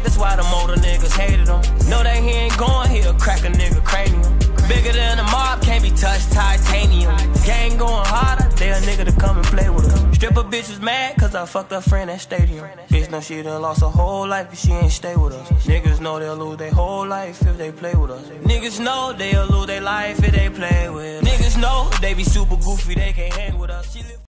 that's why the older niggas hated him. Know that he ain't going, he'll crack a nigga cranium. Bigger than a mob, can't be touched, titanium. Gang going harder, they a nigga to come and play with us. Stripper bitch was mad, cause I fucked her friend at stadium. Bitch know she done lost her whole life if she ain't stay with us. Niggas know they'll lose their whole life if they play with us. Niggas know they'll lose their life if they play with us. Niggas know they be super goofy, they can't hang with us.